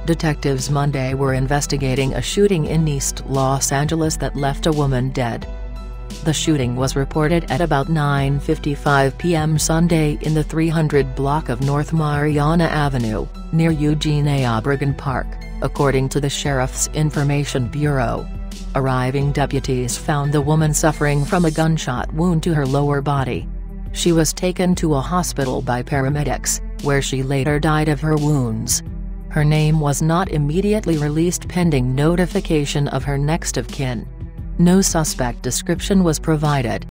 Detectives Monday were investigating a shooting in East Los Angeles that left a woman dead. The shooting was reported at about 9:55 p.m. Sunday in the 300 block of North Mariana Avenue, near Eugene Obregon Park, according to the Sheriff's Information Bureau. Arriving deputies found the woman suffering from a gunshot wound to her lower body. She was taken to a hospital by paramedics, where she later died of her wounds. Her name was not immediately released pending notification of her next of kin. No suspect description was provided.